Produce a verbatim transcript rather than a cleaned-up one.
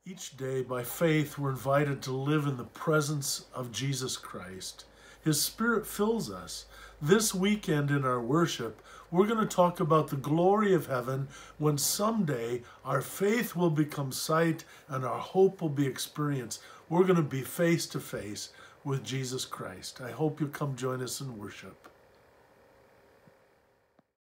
Each day, by faith, we're invited to live in the presence of Jesus Christ. His Spirit fills us. This weekend in our worship, we're going to talk about the glory of heaven when someday our faith will become sight and our hope will be experienced. We're going to be face to face with Jesus Christ. I hope you'll come join us in worship.